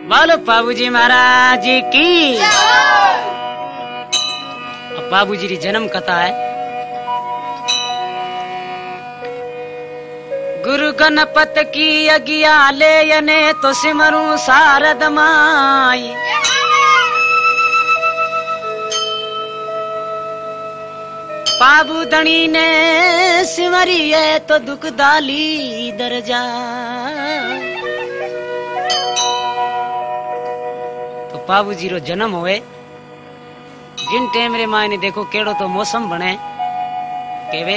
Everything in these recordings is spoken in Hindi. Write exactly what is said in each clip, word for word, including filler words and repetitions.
बोलो बाबूजी महाराज की। बाबूजी की जन्म कथा है। गुरु गणपत की अगिया ले यने तो सिमरू शारद माई। बाबू धनी ने सिमरी है तो दुख दाली दरजा। तो बाबूजी रो जन्म होए जिन टेम रे माय ने देखो केड़ो तो मौसम बने केवे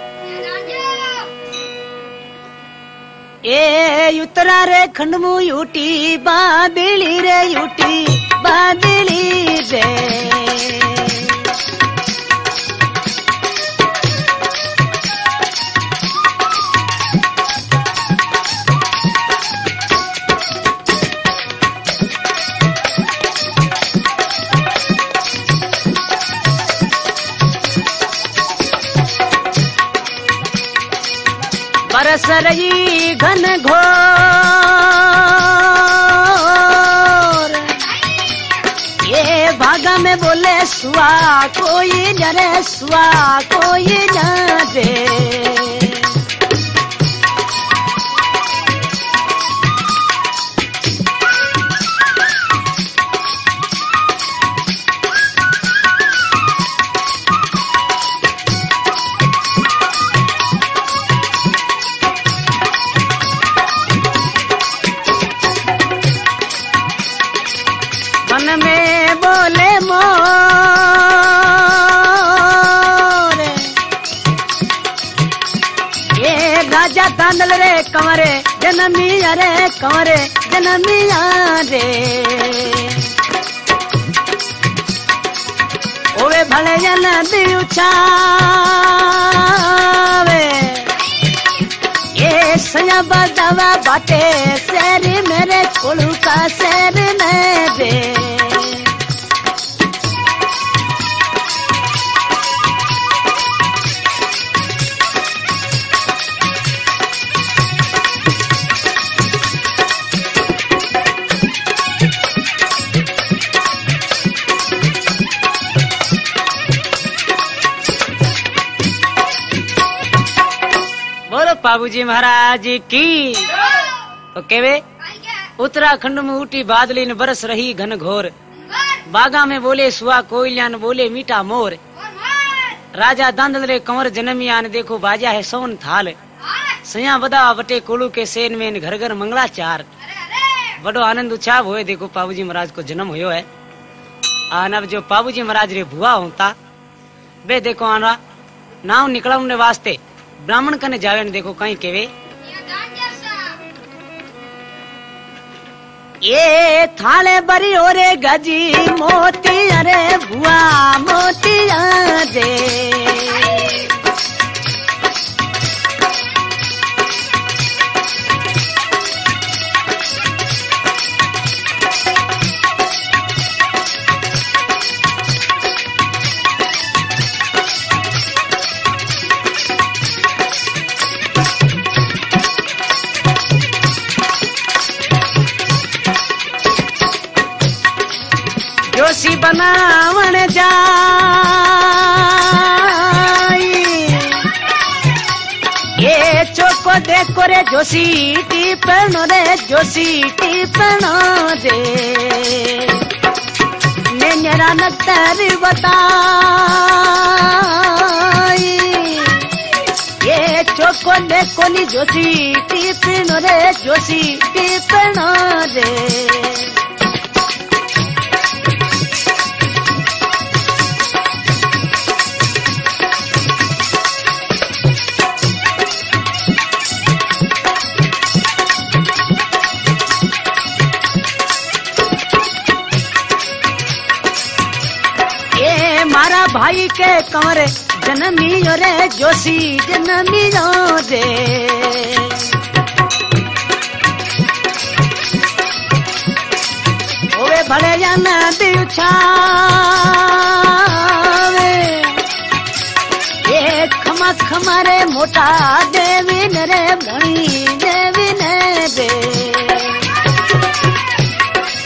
ए उतरा रे खंडमू यूटी बादली रे यूटी बादली रे। बरस रही घन घोर ये भागा में बोले सुआ कोई जरे सुआ कोई न दे। मन में बोले मोर ये राजा दांदल रे कंवरे जनमिया रे कंवरे जनमिया रे। ओवे भले जन दिउछावे ये सया बदवा बाटे शेरी मेरे कोलू का शेर न दे। बोलो बाबूजी महाराज की। तो केवे उत्तराखंड में उठी बादली न बरस रही घन घोर। बागा में बोले सुआ कोयलिया न बोले मीठा मोर। राजा दांदल रे कंवर जनमिया ने देखो बाजा है सोन थाल। सया बदा बटे कोलू के सेन में घर घर मंगला चार। बड़ो आनंद उत्साह होए देखो बाबूजी महाराज को जन्म हुयो है। आनब जो बाबूजी महाराज रे भुआ होता वे देखो आना नाव निकला उनने वास्ते ब्राह्मण कने जावे ने देखो कहीं केवे ये थाले बरी ओरे गजी मोती अरे भुआ मोती दे। जोशी बनावण जाई ये चोको देखो रे जोशी टीपनो रे जोशी टीपनो रे। नेरा नक्तर बताई ये चोको देखो नी जोशी टीपनो रे जोशी टीपनो रे। मारा भाई के कंवर जनमियो रे जोशी जनमियो रे। ओवे भले जन दिउछावे ये खमा खमारे मोटा देवी न रे भणी देवी न रे।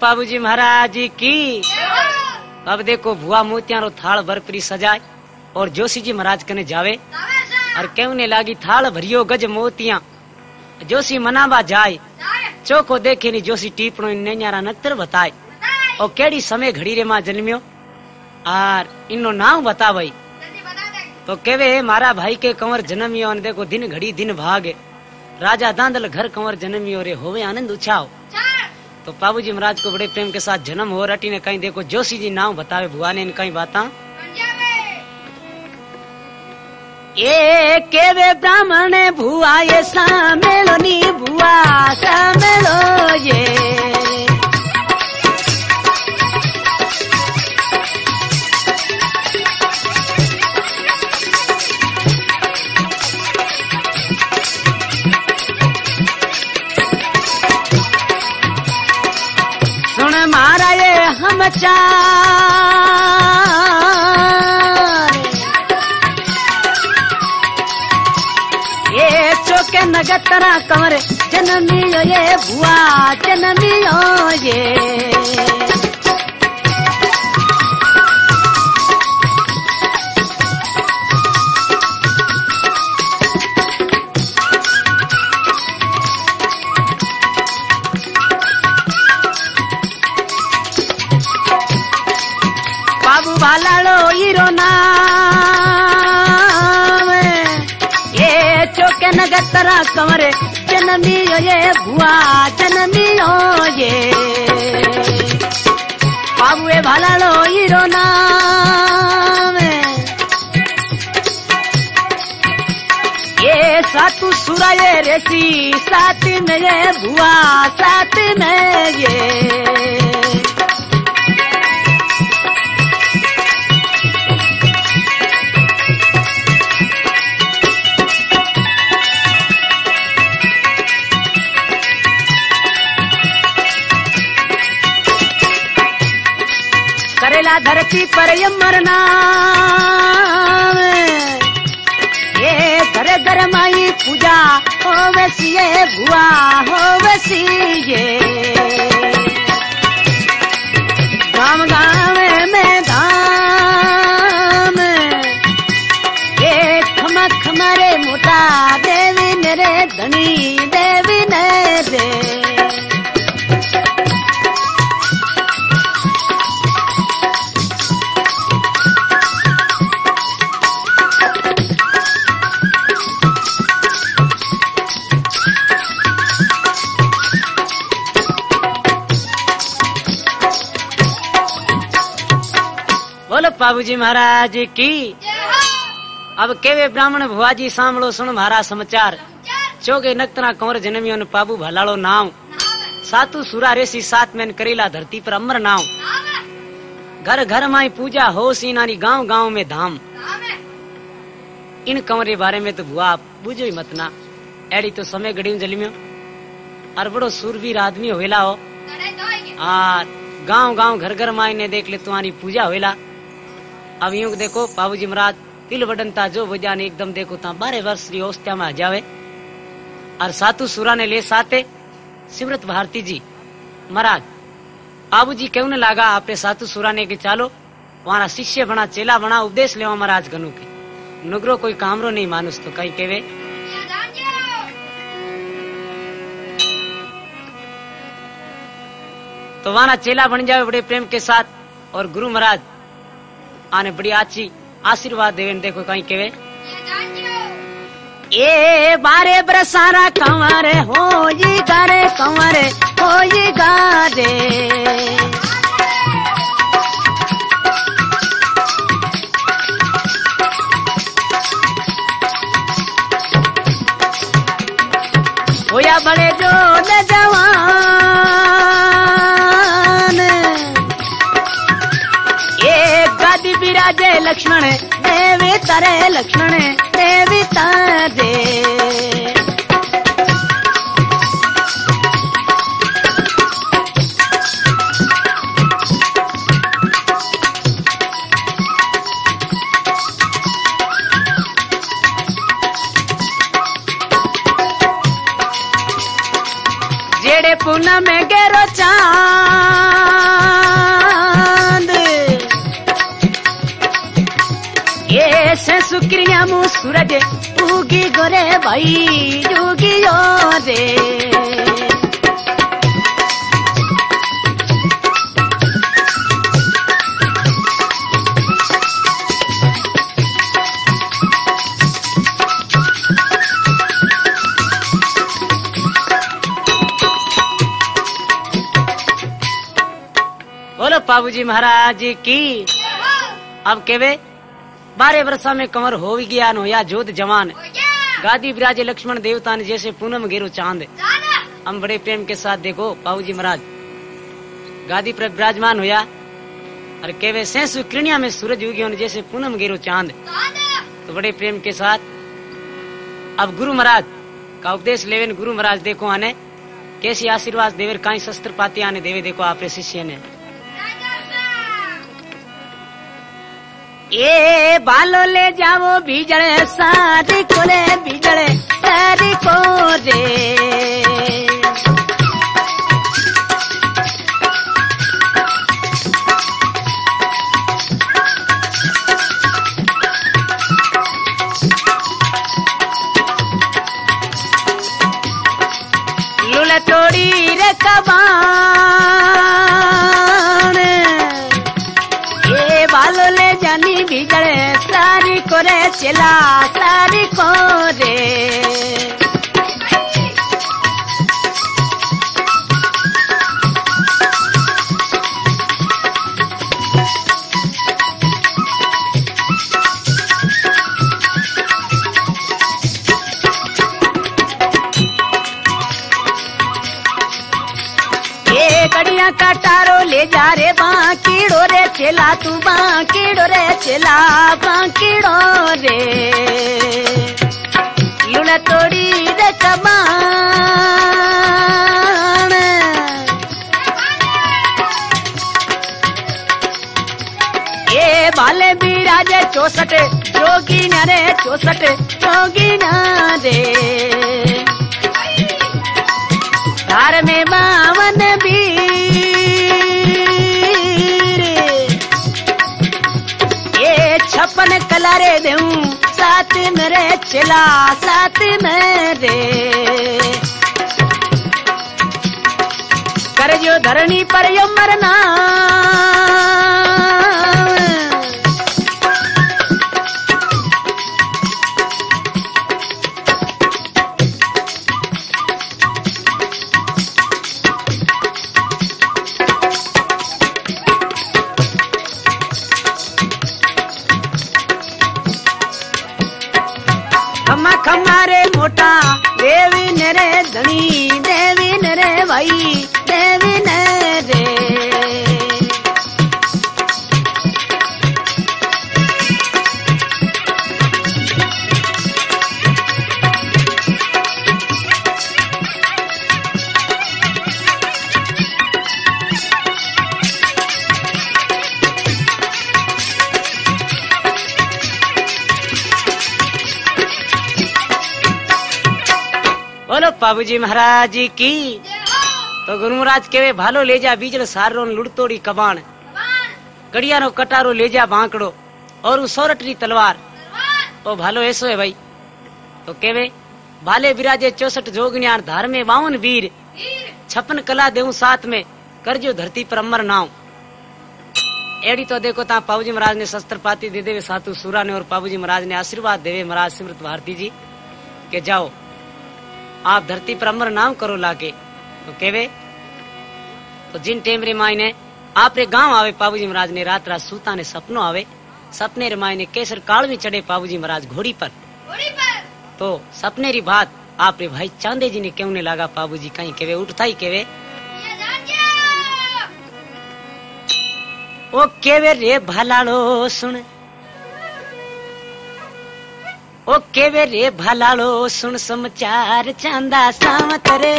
बाबूजी महाराज की। अब देखो भुआ मोतियारो थाल भरपरी सजाए और जोशी जी महाराज कने जावे और कहने लागी थाल भरियो गज मोतिया। जोशी मनावा जाए चोखो देखे नी जोशी टीपणो नैयारा नतर बताए और केड़ी समय घड़ी रे मां जन्मियो और इनो नाम बता भाई। तो केवे मारा भाई के कंवर जन्मियो और देखो दिन घड़ी दिन भागे राजा दांदल घर कंवर जन्मियो रे होवे आनंद उछाओ। तो बाबूजी महाराज को बड़े प्रेम के साथ जन्म हो रटी ने कहीं देखो जोशी जी नाम बतावे भुआ ने कहीं बात ये केवे ब्राह्मण भुआ ये सामेलो नी भुआ सामेलो ये सुन मारा ये हम चार चोके नगतरा कंवर जन्मियो ये भुआ जन्मियो ये। बाबू भालालो हीरो ना चोके नगतरा कंवर जन्मियो ये भुआ जन्मियो ये। बाबुए भालालो हीरो नाम ये सातु सुरा ये रेसी साथ में ये भुआ साथ में ये। करेला धरती पर यमर नाम ये घर घर माई पूजा हो वैसी ये भुआ हो वैसी ये। गाँव गाँव में धाम ये खमा खमारे मोटा देवी मेरे धनी देवी ने दे। बोलो बाबूजी महाराज की। अब केवे ब्राह्मण भुआजी सांभळो सुन मारा समाचार चोगे नक्तना कंवर जन्मियो ने पाबू भलालो नाम सातु सुरा रेसी सात मैन करेला धरती पर अमर नाम। घर घर माई पूजा हो सीनानी गांव गांव में धाम। इन कंवर के बारे में तो भुआ बुझो ही मत ना एड़ी तो समय घड़ी जन्मियो और बड़ो सूरवीर आदमी होवेला हो और गांव गांव घर घर माई ने देख ले तुम्हारी पूजा होवेला। अब यूं देखो बाबूजी महाराज तिल वडनता जो वजह ने एकदम देखो ता बारह वर्ष की अवस्था में आ जावे और सातु सुरा ने ले साथे सिमरत भारती जी महाराज बाबूजी क्यों ने लागा आपने सातु सुरा ने के चालो वहां शिष्य बना चेला बना उपदेश लेवा महाराज गनु के नुगरो कोई कामरो नहीं मानुस तो कहीं केवे तो वहां चेला बन जावे बड़े प्रेम के साथ और गुरु महाराज आने बड़ी अच्छी आशीर्वाद देवे। देखो कहीं केवे ए बारे बरसारा कंवर हो जी गारे कंवर हो जी गारे होया बड़े जो न जवान ए गादी बिराजे लक्ष्मण देवी तारे लक्ष्मण देवी तारे चढ़े पूनम में गेरो चांद ये से शुक्रिया मु सूरज उगी गोरे भाई उगी यो रे बोलो बाबूजी महाराज की। अब केवे बारह वर्षा में कंवर हो ज्ञान होया जोध जवान गादी विराजे लक्ष्मण देवता ने जैसे पूनम गेरो चांद। हम बड़े प्रेम के साथ देखो बाबूजी महाराज गादी पर विराजमान होया और केवे सेंसु किरणिया में सूरज उगे जैसे पूनम गेरो चांद। तो बड़े प्रेम के साथ अब गुरु महाराज का उपदेश लेवे गुरु महाराज देखो आने कैसी आशीर्वाद देवे कई शस्त्र पाती आने देवे देखो आपरे शिष्य ने। ये बालो ले जाओ बीजड़े सारी कोले बीजड़े सारी को रे लूले तोड़ी रे कबान ये बालो ले जानी बिगड़े सारी कोरे चला सारी कोरे कड़िया कटारो ले जा रे बांकीड़ो रे चला तू बांकीड़ो रे चला बांकीड़ो रे लूना तोड़ी रे कमान ये बाले बिराजे चौसठ जोगी न रे चौसठ जोगी न रे धार में बावन वीर ये छप्पन कलारे देऊं साथ मेरे चला साथ मेरे कर जो धरनी पर यो मरना खमारे मोटा देवी नरे धनी देवी नरे भाई देवी नरे बोलो बाबूजी महाराज की। तो गुरु महाराज केवे भालो ले जा बीजड़ सारो लुड़तोड़ी कबान कड़िया नो कटारो ले जा बांकड़ो और सोरटरी तलवार ओ भालो ऐसो है भाई। तो केवे भाले विराजे चौसठ जोगनियार धार में बावन वीर छप्पन कला देऊ साथ में कर जो धरती पर अमर नाव। एड़ी तो देखो ता बाबूजी महाराज ने शस्त्र पाती दे देवे सातु सूरा ने और बाबूजी महाराज ने आशीर्वाद देवे महाराज सिमरत भारती जी के जाओ आप धरती पर अमर नाम करो लाके। तो केवे तो जिन टेम रे मायने आप रे गांव आवे बाबूजी महाराज ने रात रात सूता ने सपनो आवे सपने रे मायने केसर काल में चढ़े बाबूजी महाराज घोड़ी पर घोड़ी पर तो सपने री बात आप रे भाई चांदे जी ने क्यों ने लगा बाबूजी कहीं केवे उठता ही केवे ओ केवे रे भलालो सुन ओ केवे रे भलालो सुन समाचार चांदा सावत रे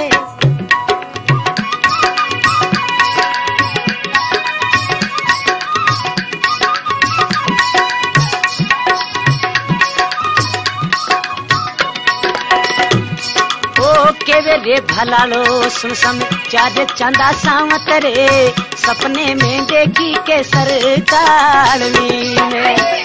ओ केवे रे भलालो सुन समाचार चांदा सावत रे सपने में देखी केसर कालवी में।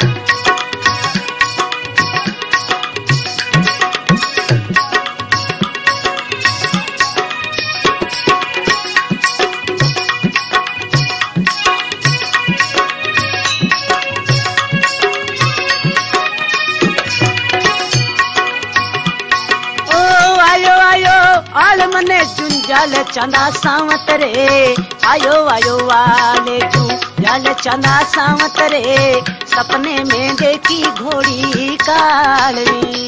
आल मने जुंजाल चंदा सावत रे आयो आयो वाले जुंजाल चंदा सावत रे सपने में देखी घोड़ी कालवी।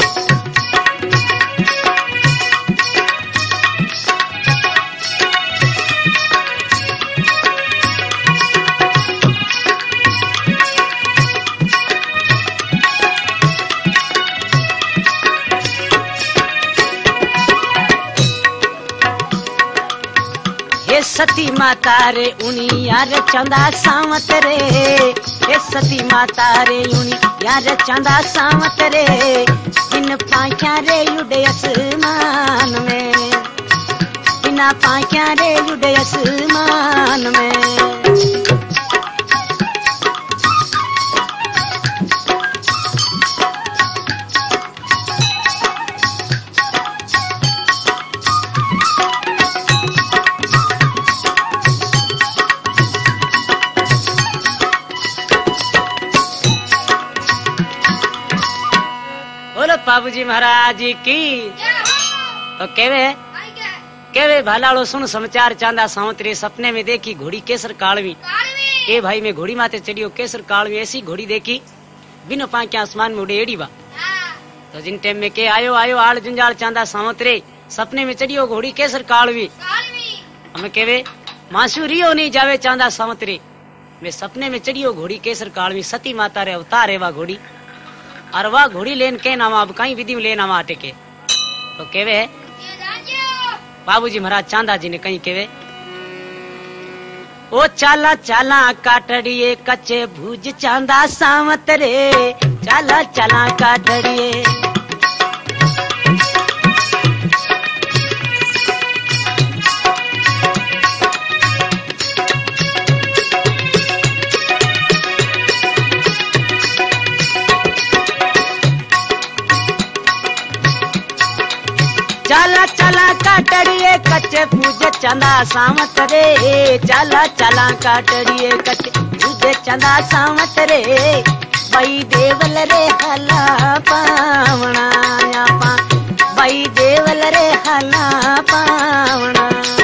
सती माता रे उनी यार चंदा सावत रे हे सती माता रे उनी यार चंदा सावत रे बिन पाख्या रे उड़े आसमान में बिना पाख्या रे उड़े आसमान में। बाबूजी महाराज की तो केवे केवे भालाड़ो सुन समाचार चांदा सावंतरे सपने में देखी घोड़ी केसर कालवी। ए भाई मैं घोड़ी माते चढ़ियो केसर कालवी ऐसी घोड़ी देखी बिनो पांख्या आसमान में उड़े एड़ी बा। तो जिन टाइम में के आयो आयो आल जुंजाल चांदा सावंतरे सपने में चढ़ियो घोड़ी केसर कालवी। हमें केवे मासू रियो नहीं जावे चांदा सावंतरे मैं सपने में चढ़ियो घोड़ी केसर कालवी सती माता रे अवतार है वा घोड़ी और वह घोड़ी लेन के नामा अब कहीं विधि में ले नामा अटके। तो केवे बाबूजी महाराज चांदा जी ने कहीं केवे ओ चाला चाला काटड़िए कच्चे भूज चांदा सावत रे चाला चाला काटड़िए। चला चला काटड़िए कच्चे पूजे चंदा सावत रे चला चला काटड़िए कच्चे पूजे चंदा सावत रे बई देवल रे हला पावना पा बई देवल रे हला पावना।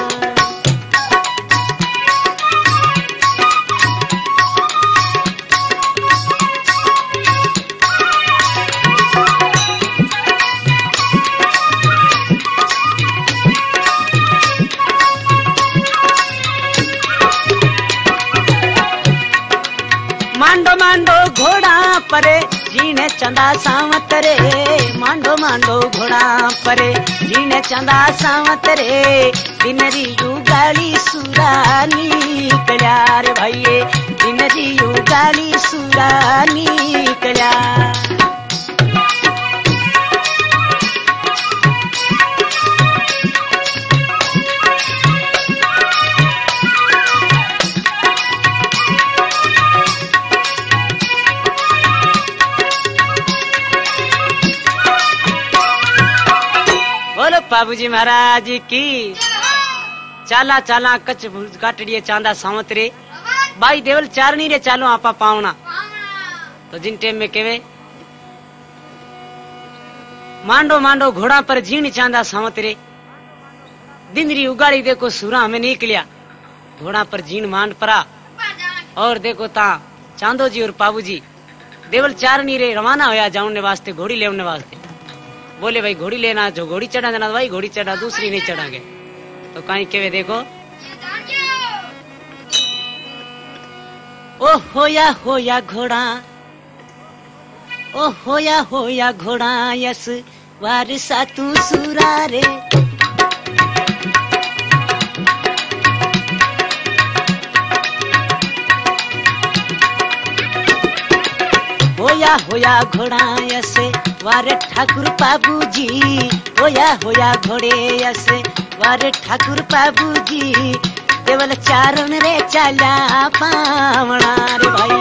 मांडो मांडो घोड़ा परे जीने चंदा सावत रे मांडो मांडो घोड़ा परे जीने चंदा सावत रे दिनरी युगाली सुरानी कल्या रे भाई दिनरी युगाली सुरानी कल्या। बाबूजी महाराज की चाला चाला कच्च काटड़िए चांदा सावत रे बाई देवल चारनी रे चालो आपा पावना। तो जिन टेम में केवे मांडो मांडो घोड़ा पर झीण चांदा सावत रे दिनरी उगाड़ी देखो सूरा में निकलिया घोड़ा पर झीण मांड परा और देखो ता चांदो जी और बाबूजी देवल चारनी रे रवाना होया जाने वास्ते घोड़ी लेने वास्ते। बोले भाई घोड़ी लेना जो घोड़ी चढ़ा देना भाई घोड़ी चढ़ा दूसरी नहीं चढ़ांगे। तो कहीं केवे देखो ओ होया होया घोड़ा ओ होया होया घोड़ा यस वारसा तू सूरा रे होया होया घोड़ा यसे वारे ठाकुर बाबूजी होया होया घोड़े ऐसे वारे ठाकुर बाबूजी देवल चारण रे चला पावना रे भाई।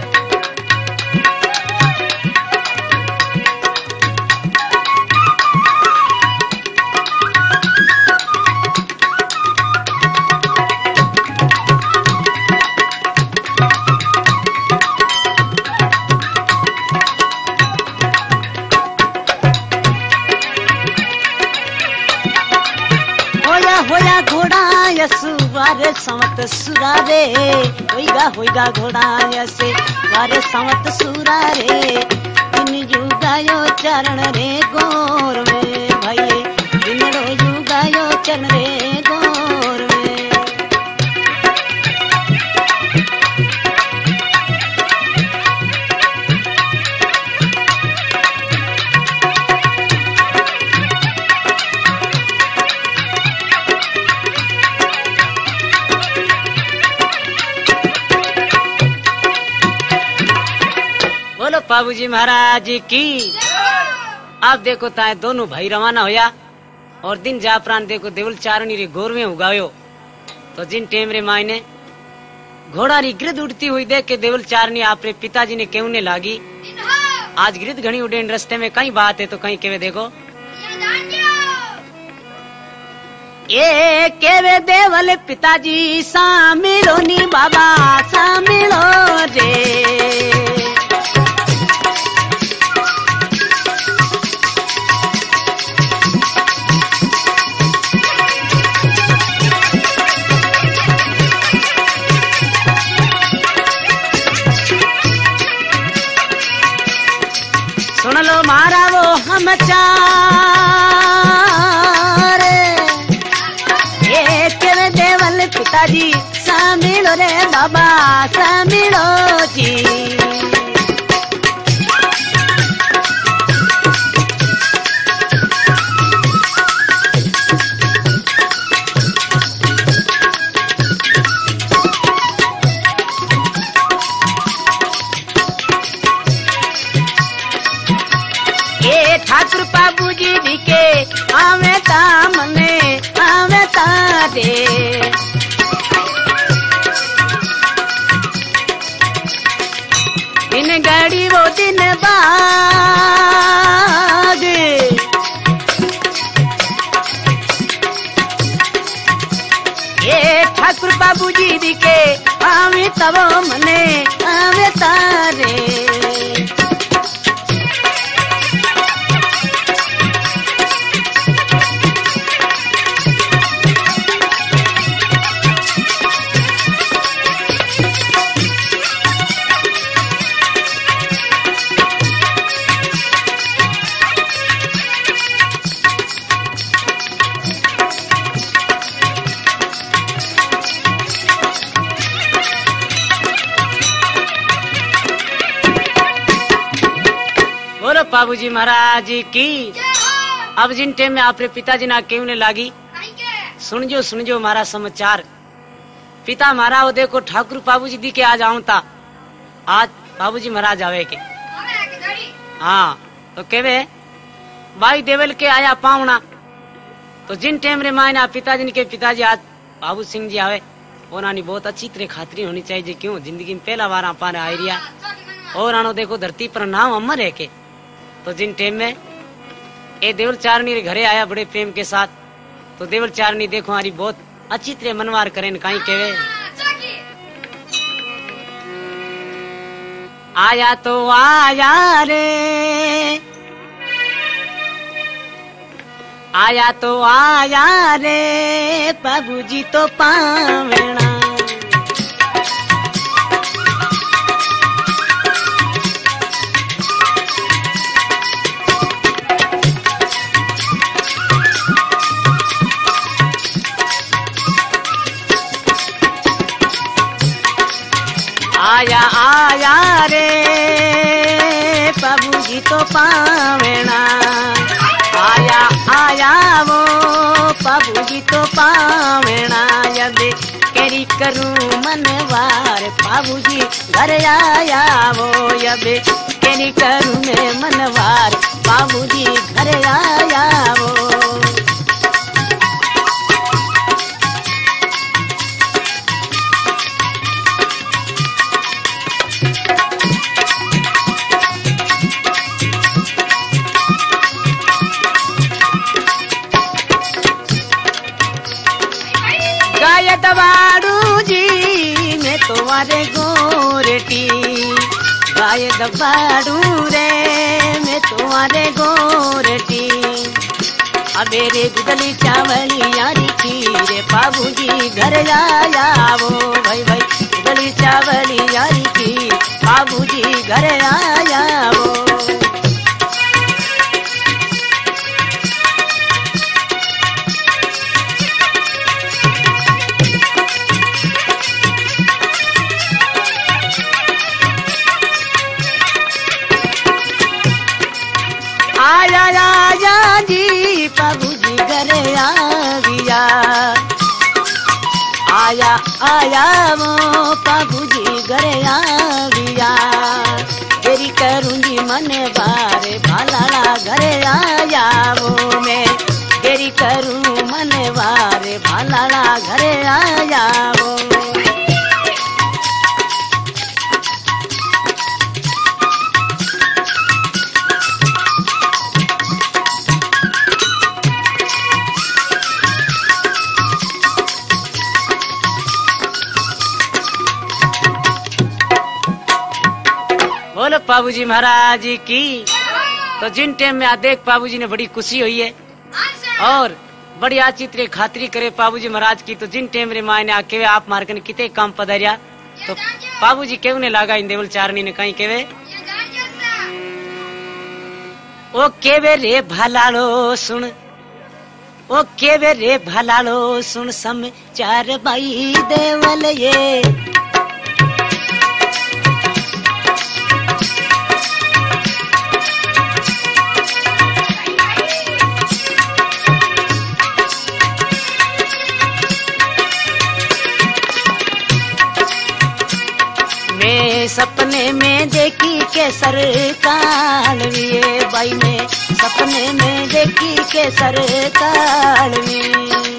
होया घोड़ा यसु वारे संवत सुरारे होइगा होइगा घोड़ा यसे वारे संवत सुरारे इन युगायो चरण रे गोर में भाई इन रो युगायो चरण रे गोर में। बोलो बाबूजी महाराज की। आप देखो ताए दोनों भाई रवाना होया और दिन जापरान देखो देवल चारणी रे गोर में उगायो तो जिन टेम रे मायने घोड़ा री गिरद उड़ती हुई देख के देवल चारणी आपरे पिताजी ने कहने लागी आज गिरद घनी उड़े रस्ते में कई बात है तो कहीं केवे देखो ये केवे देवल पिताजी सामिलो नी बाबा सामिलो रे। सुन लो मारा वो हम चार ये तेरे देवल पिताजी सामिलो रे बाबा सामिलो जी। ठाकुर बाबूजी जी के आवे तामने आवे तारे दिन गाड़ी वो दिन बाग ये ठाकुर बाबूजी जी के आवे तब मने आवे तारे। बाबूजी महाराज की। अब जिन टेम में आपरे पिताजी ना केवने लागी सुन जो सुन जो मारा समाचार पिता मारा वो देखो ठाकुर बाबूजी दी के आज आऊं था आज बाबूजी महाराज आवे के हाँ तो केवे भाई देवल के आया पावना तो जिन टेम रे मायना पिताजी के पिताजी आज बाबू सिंह जी आवे ओनानी बहुत अच्छी तरह खातरी होनी चाहिए क्यों जिंदगी में पहला बार आप आई रिया और आनो देखो धरती पर नाम अमर है के। तो जिन टेम में ए देवल चारणी रे घरे आया बड़े प्रेम के साथ तो देवल चारणी देखो हमारी बहुत अच्छी तरह मनवार करें कहीं केवे आया तो आया रे आया तो आया रे बाबूजी तो पावना आया आया रे बाबूजी तो पावना आया आया वो बाबूजी तो पावना यदि केरी करूं मनवार बाबूजी घर आया वो यदि केरी करूं मैं मनवार बाबूजी घर आया वो। दबाड़ू जी मैं तुम्हारे गोरटी गाय दबाड़ू रे मैं तुम्हारे गोरटी अबे रे गुदली चावली यारी खीरे बाबूजी घर आया वो भाई भाई गुदली चावली यारी खीर बाबूजी घर आया वो। आया आया जी बाबूजी घरे आ गया आया आया वो बाबूजी घरे आ गया तेरी करूंगी मन बारे भालाला घरे आया वो मैं तेरी करूं मन बारे भालाला घरे आया वो। बोलो बाबूजी महाराज की। तो जिन टाइम में आ देख बाबूजी ने बड़ी खुशी हुई है और बड़ी आचित्रे खातरी करे बाबूजी महाराज की। तो जिन टाइम रे मायने आके आप मारकन किते काम पधरिया तो बाबूजी केव ने लागा इन देवल चारनी ने कहीं केवे ओ केवे रे भलालो सुन ओ केवे रे भलालो सुन सम चार बाई देवल ये सपने में देखी के सरकार लिए बाई ने सपने में देखी के सरकार में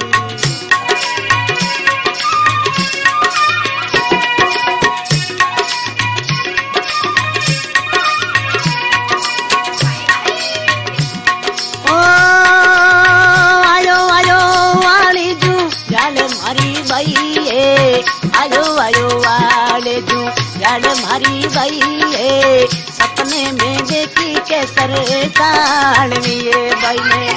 ओ आयो आयो वाली जू जाल मारी बाई आयो आयो वाले जू जाल मारी बाई है सपने में देखी के सरकार में बाई ने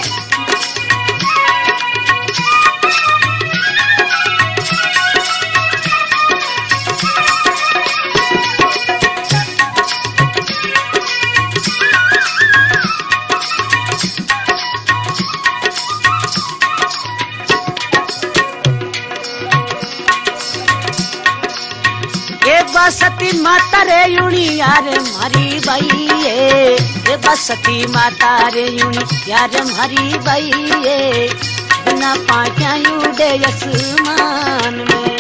बसती माता रे यूनी यार मारी बाई ये बसती माता रे यूनी यार मारी बाई ये बिना पाँचा उड़े आसमान में